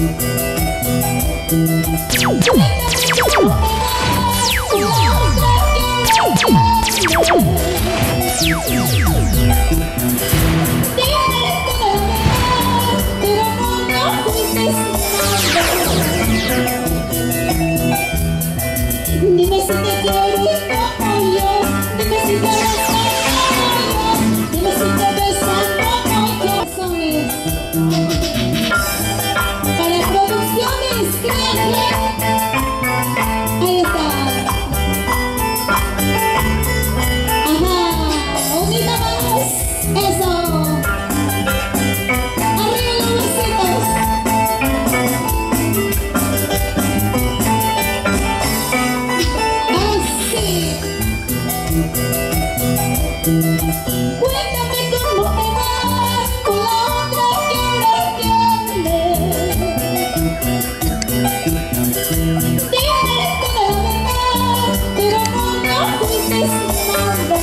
Dime si te quiero y como yo. Dime si te besas como yo. Dime si te besas como yo. Para producciones, créanme. Ahí está. Ajá, unita más. Eso. Arriba los besitos. Así. Cuéntame cómo te va con la otra que ahora tienes. Dime toda la verdad, pero no ocultes nada.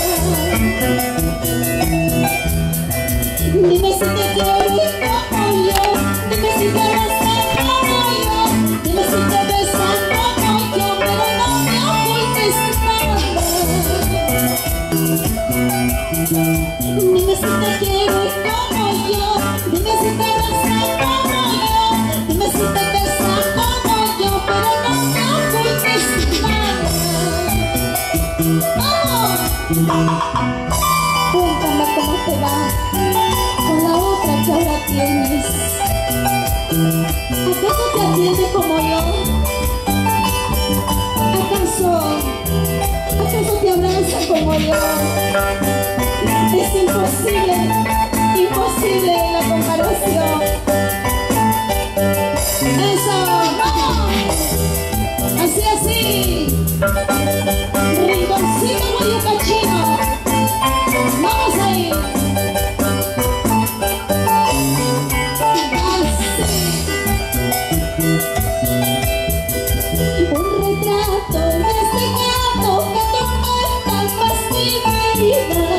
Dime si te quiero y como yo. Dime si te besas como yo. Dime si te besas como yo, pero no me ocultes nada. Dime si te quiero y como yo. Dime si te besas como yo. Dime si te besas como yo, pero no me ocultes nada. ¡Vamos! Cuéntame cómo te va con la otra que ahora tienes. ¿Acaso te atiende como yo? ¿Acaso te abraza como yo? Es imposible, imposible la comparación. Eso, vamos. Así, así. Rinconcito guayacachino. Vamos ahí. Así. Un retrato de este gato que atormenta más mi vida.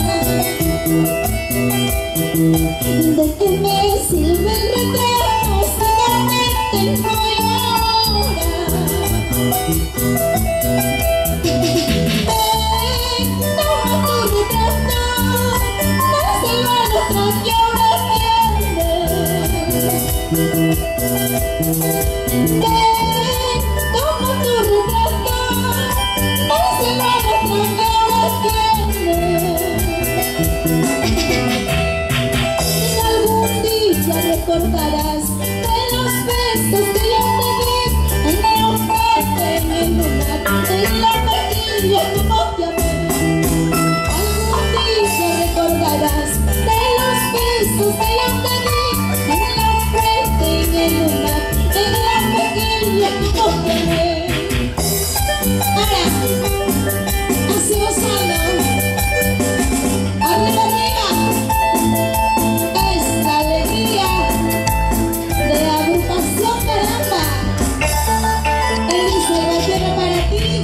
¿De qué me sirve el retrato si realmente no hay ahora? Toma tu retrato, dáselo a la otra que ahora tienes. Toma tu retrato, dáselo a la otra que ahora tienes. Algún día recordarás de los besos que yo te di en el oferta, en el lunar, en la mejilla como te amé. Algún día recordarás de los besos que yo te di en la oferta, en el lunar, en la mejilla como te amé. Ahora, así gozando. Arriba, arriba. Es la alegría de la agrupación Caramba. Él dice la tierra para ti.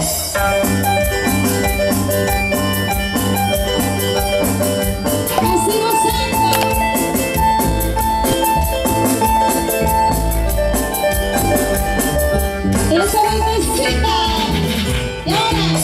Así gozando. Esa vueltecita. Y ahora.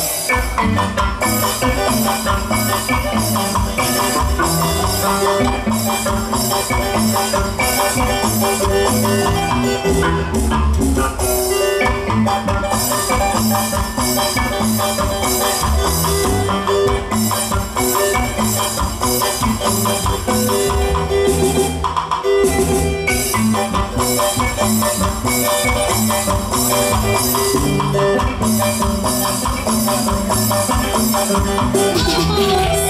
Vamos.